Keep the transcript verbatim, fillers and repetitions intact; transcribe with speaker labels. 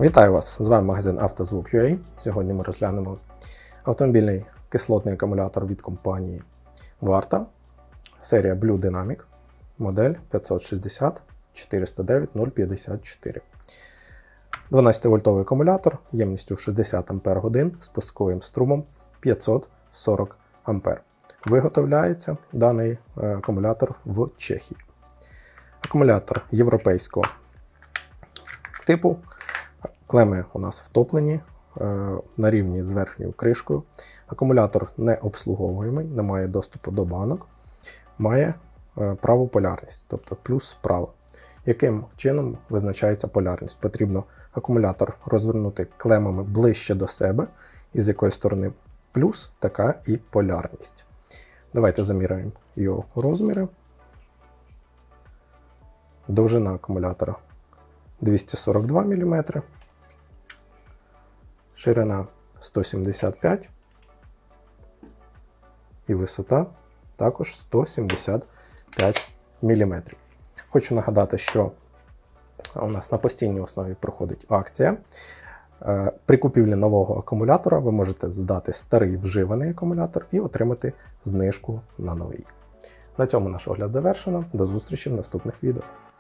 Speaker 1: Вітаю вас! З вами магазин «Автозвук.ua». Сьогодні ми розглянемо автомобільний кислотний акумулятор від компанії Varta, серія Blue Dynamic, модель п'ятсот шістдесят чотириста дев'ять нуль п'ятдесят чотири. дванадцятивольтовий акумулятор ємністю шістдесят ампер годин з пусковим струмом п'ятсот сорок ампер. Виготовляється даний акумулятор в Чехії. Акумулятор європейського типу. Клеми у нас втоплені на рівні з верхньою кришкою. Акумулятор не обслуговуємий, не має доступу до банок, має праву полярність, тобто плюс справа. Яким чином визначається полярність? Потрібно акумулятор розвернути клемами ближче до себе, і з якої сторони плюс, така і полярність. Давайте заміряємо його розміри. Довжина акумулятора двісті сорок два міліметри, ширина сто сімдесят п'ять і висота також сто сімдесят п'ять міліметрів. Хочу нагадати, що у нас на постійній основі проходить акція. При купівлі нового акумулятора ви можете здати старий вживаний акумулятор і отримати знижку на новий. На цьому наш огляд завершено. До зустрічі в наступних відео.